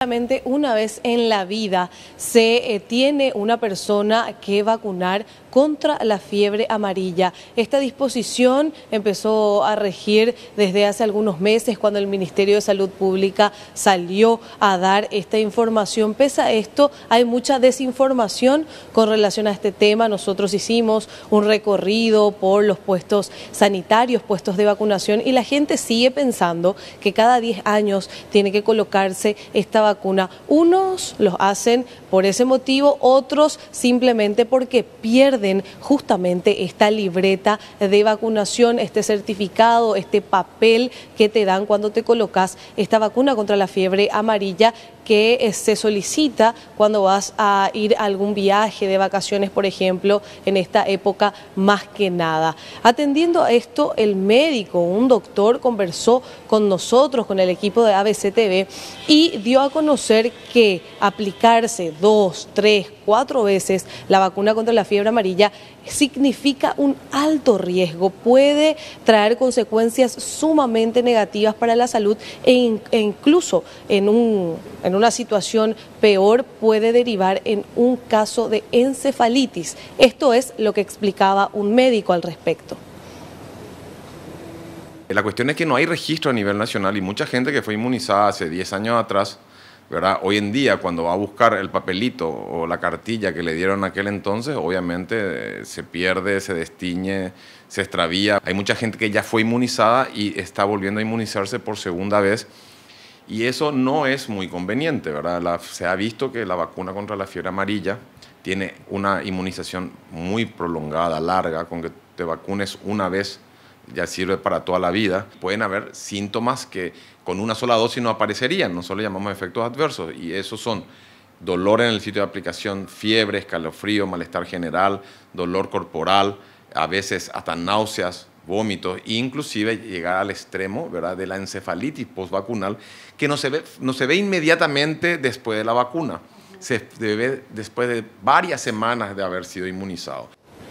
Una vez en la vida se tiene una persona que vacunar contra la fiebre amarilla. Esta disposición empezó a regir desde hace algunos meses cuando el Ministerio de Salud Pública salió a dar esta información. Pese a esto, hay mucha desinformación con relación a este tema. Nosotros hicimos un recorrido por los puestos sanitarios, puestos de vacunación, y la gente sigue pensando que cada 10 años tiene que colocarse esta vacuna. Unos los hacen por ese motivo, otros simplemente porque pierden justamente esta libreta de vacunación, este certificado, este papel que te dan cuando te colocas esta vacuna contra la fiebre amarilla, que se solicita cuando vas a ir a algún viaje de vacaciones, por ejemplo, en esta época más que nada. Atendiendo a esto, el médico, un doctor, conversó con nosotros, con el equipo de ABC TV, y dio a conocer que aplicarse 2, 3, 4 veces la vacuna contra la fiebre amarilla significa un alto riesgo, puede traer consecuencias sumamente negativas para la salud e incluso en una situación peor puede derivar en un caso de encefalitis. Esto es lo que explicaba un médico al respecto. La cuestión es que no hay registro a nivel nacional y mucha gente que fue inmunizada hace 10 años atrás, ¿verdad? Hoy en día, cuando va a buscar el papelito o la cartilla que le dieron en aquel entonces, obviamente se pierde, se destiñe, se extravía. Hay mucha gente que ya fue inmunizada y está volviendo a inmunizarse por segunda vez, y eso no es muy conveniente, ¿verdad? Se ha visto que la vacuna contra la fiebre amarilla tiene una inmunización muy prolongada, larga. Con que te vacunes una vez ya sirve para toda la vida. Pueden haber síntomas que con una sola dosis no aparecerían, nosotros le llamamos efectos adversos, y esos son dolor en el sitio de aplicación, fiebre, escalofrío, malestar general, dolor corporal, a veces hasta náuseas, vómitos, e inclusive llegar al extremo, ¿verdad?, de la encefalitis postvacunal, que no se ve inmediatamente después de la vacuna, se ve después de varias semanas de haber sido inmunizado.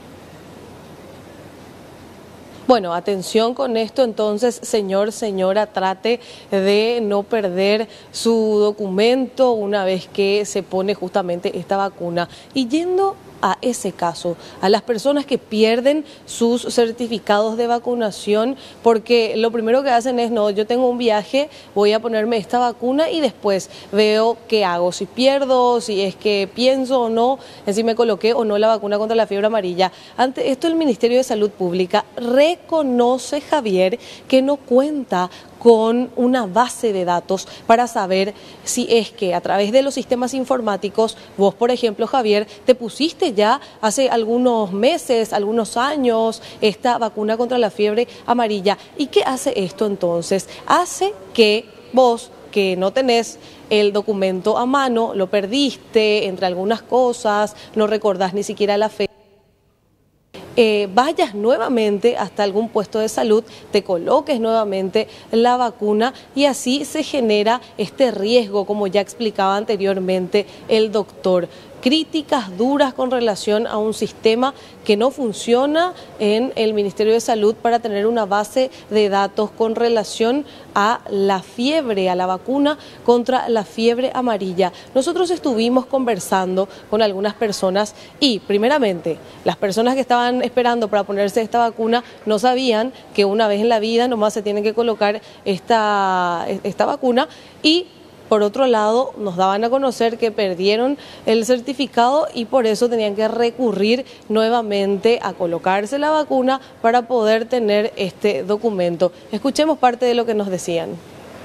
Bueno, atención con esto entonces, señor, señora, trate de no perder su documento una vez que se pone justamente esta vacuna. Y yendo a ese caso, a las personas que pierden sus certificados de vacunación, porque lo primero que hacen es, no, yo tengo un viaje, voy a ponerme esta vacuna y después veo qué hago, si pierdo, si es que pienso o no, en si me coloqué o no la vacuna contra la fiebre amarilla. Ante esto, el Ministerio de Salud Pública reconoce, Javier, que no cuenta con una base de datos para saber si es que a través de los sistemas informáticos, vos, por ejemplo, Javier, te pusiste ya hace algunos meses, algunos años, esta vacuna contra la fiebre amarilla. ¿Y qué hace esto entonces? Hace que vos, que no tenés el documento a mano, lo perdiste entre algunas cosas, no recordás ni siquiera la fecha, vayas nuevamente hasta algún puesto de salud, te coloques nuevamente la vacuna y así se genera este riesgo, como ya explicaba anteriormente el doctor. Críticas duras con relación a un sistema que no funciona en el Ministerio de Salud para tener una base de datos con relación a la fiebre, a la vacuna contra la fiebre amarilla. Nosotros estuvimos conversando con algunas personas y, primeramente, las personas que estaban esperando para ponerse esta vacuna no sabían que una vez en la vida nomás se tiene que colocar esta vacuna, y por otro lado, nos daban a conocer que perdieron el certificado y por eso tenían que recurrir nuevamente a colocarse la vacuna para poder tener este documento. Escuchemos parte de lo que nos decían.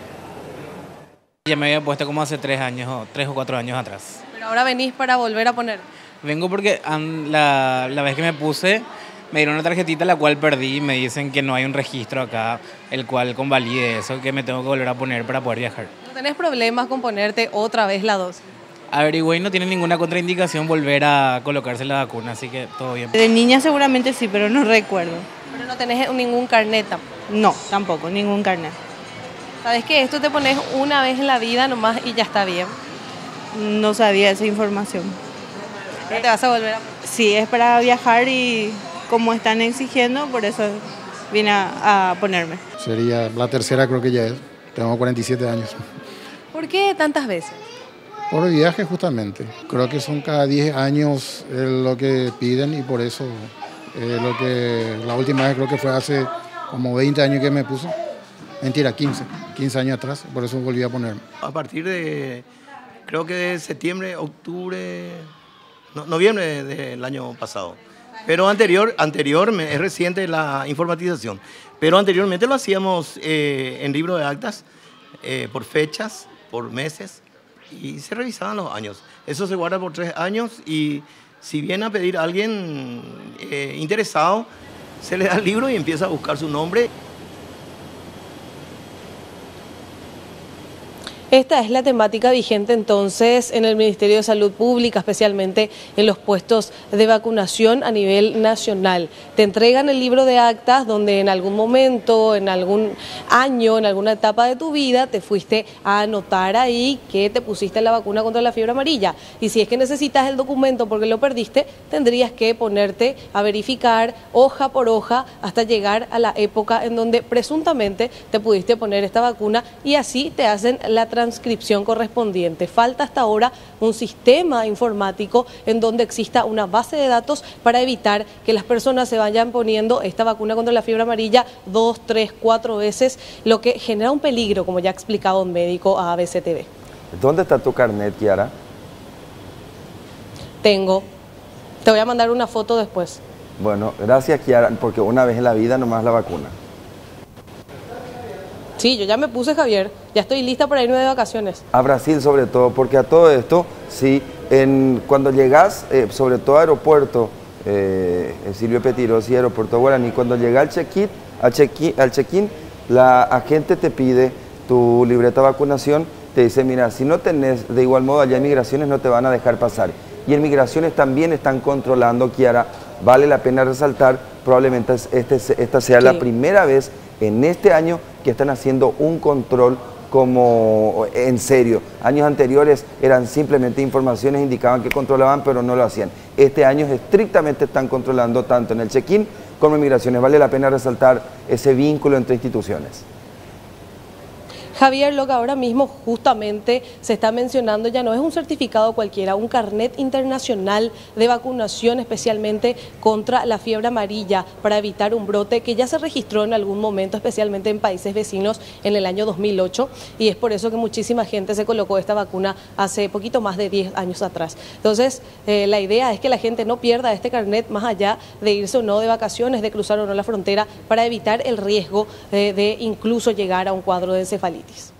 Ya me había puesto como hace 3 o 4 años atrás. Pero ahora venís para volver a poner. Vengo porque la vez que me puse me dieron una tarjetita la cual perdí y me dicen que no hay un registro acá el cual convalide eso, que me tengo que volver a poner para poder viajar. ¿No tenés problemas con ponerte otra vez la dosis? Averigüé y no tiene ninguna contraindicación volver a colocarse la vacuna, así que todo bien. De niña seguramente sí, pero no recuerdo. Pero no tenés ningún carnet tampoco. No, tampoco, ningún carnet. ¿Sabes que esto te pones una vez en la vida nomás y ya está bien? No sabía esa información. ¿Pero te vas a volver a poner? Sí, es para viajar y como están exigiendo, por eso vine a ponerme. Sería la tercera, creo que ya es. Tengo 47 años. ¿Por qué tantas veces? Por viaje justamente. Creo que son cada 10 años lo que piden y por eso lo que la última vez creo que fue hace como 20 años que me puse. Mentira, 15 años atrás, por eso volví a ponerme. A partir de, creo que de septiembre, octubre, noviembre del año pasado. Pero es reciente la informatización. Pero anteriormente lo hacíamos en libro de actas, por fechas, por meses, y se revisaban los años. Eso se guarda por 3 años y si viene a pedir a alguien interesado, se le da el libro y empieza a buscar su nombre. Esta es la temática vigente entonces en el Ministerio de Salud Pública, especialmente en los puestos de vacunación a nivel nacional. Te entregan el libro de actas donde en algún momento, en algún año, en alguna etapa de tu vida, te fuiste a anotar ahí que te pusiste la vacuna contra la fiebre amarilla. Y si es que necesitas el documento porque lo perdiste, tendrías que ponerte a verificar hoja por hoja hasta llegar a la época en donde presuntamente te pudiste poner esta vacuna y así te hacen la transcripción correspondiente. Falta hasta ahora un sistema informático en donde exista una base de datos para evitar que las personas se vayan poniendo esta vacuna contra la fiebre amarilla 2, 3, 4 veces, lo que genera un peligro, como ya ha explicado un médico a ABC TV. ¿Dónde está tu carnet, Kiara? Tengo. Te voy a mandar una foto después. Bueno, gracias, Kiara, porque una vez en la vida nomás la vacuna. Sí, yo ya me puse, Javier. Ya estoy lista para irme de vacaciones. A Brasil sobre todo, porque a todo esto, sí, cuando llegas, sobre todo a aeropuerto, Silvio Petirosi, aeropuerto Guaraní, cuando llega al check-in, la agente te pide tu libreta de vacunación, te dice, mira, si no tenés, de igual modo allá en Migraciones no te van a dejar pasar. Y en Migraciones también están controlando, Kiara, vale la pena resaltar, probablemente esta sea la primera vez en este año que están haciendo un control como en serio. Años anteriores eran simplemente informaciones, indicaban que controlaban, pero no lo hacían. Este año estrictamente están controlando tanto en el check-in como en Migraciones. Vale la pena resaltar ese vínculo entre instituciones. Javier, lo que ahora mismo justamente se está mencionando ya no es un certificado cualquiera, un carnet internacional de vacunación especialmente contra la fiebre amarilla para evitar un brote que ya se registró en algún momento, especialmente en países vecinos en el año 2008 y es por eso que muchísima gente se colocó esta vacuna hace poquito más de 10 años atrás. Entonces, la idea es que la gente no pierda este carnet más allá de irse o no de vacaciones, de cruzar o no la frontera para evitar el riesgo de incluso llegar a un cuadro de encefalitis.